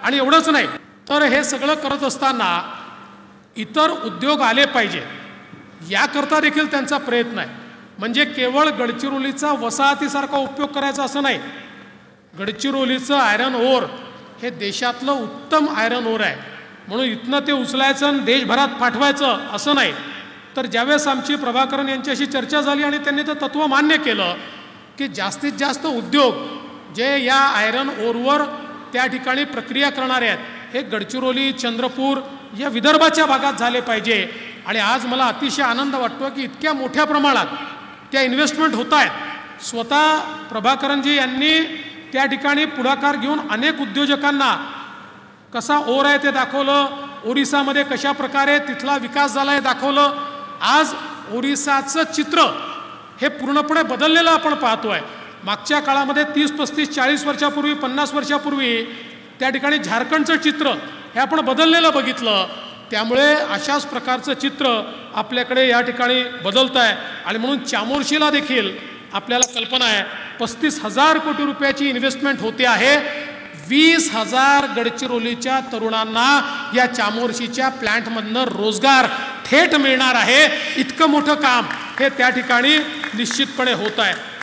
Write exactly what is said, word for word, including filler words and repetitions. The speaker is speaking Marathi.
आणि एवढंच नाही तर हे सगळं करत असताना इतर उद्योग आले पाहिजे याकरता देखील त्यांचा प्रयत्न आहे. म्हणजे केवळ गडचिरोलीचा वसाहतीसारखा उपयोग करायचा असं नाही. गडचिरोलीचं आयरन ओर हे देशातलं उत्तम आयरन ओर आहे म्हणून इथनं ते उचलायचं आणि देशभरात पाठवायचं असं नाही. तर ज्यावेळेस आमची प्रभाकरन यांच्याशी चर्चा झाली आणि त्यांनी ते तत्त्व मान्य केलं की जास्तीत जास्त उद्योग जे या आयरन ओरवर त्या ठिकाणी प्रक्रिया करणारे आहेत हे गडचिरोली चंद्रपूर या विदर्भाच्या भागात झाले पाहिजे. आणि आज मला अतिशय आनंद वाटतो की इतक्या मोठ्या प्रमाणात त्या इन्व्हेस्टमेंट होत आहेत. स्वतः प्रभाकरनजी यांनी त्या ठिकाणी पुढाकार घेऊन अनेक उद्योजकांना कसा ओर आहे ते दाखवलं. ओरिसामध्ये कशा प्रकारे तिथला विकास झाला हे दाखवलं. आज ओरिसाचं चित्र हे पूर्णपणे बदललेलं आपण पाहतोय. मागच्या काळामध्ये तीस पस्तीस चाळीस वर्षापूर्वी पन्नास वर्षापूर्वी त्या ठिकाणी झारखंडचं चित्र हे आपण बदललेलं बघितलं. त्यामुळे अशाच प्रकारचं चित्र आपल्याकडे या ठिकाणी बदलत आहे. आणि म्हणून चामोर्शीला देखील आपल्याला कल्पना आहे पस्तीस हजार कोटी रुपयाची इन्व्हेस्टमेंट होते आहे. वीस हजार गडचिरोलीच्या तरुणांना या चामोर्शीच्या प्लॅन्टमधनं रोजगार थेट मिळणार आहे. इतकं मोठं काम हे त्या ठिकाणी निश्चितपणे होत आहे.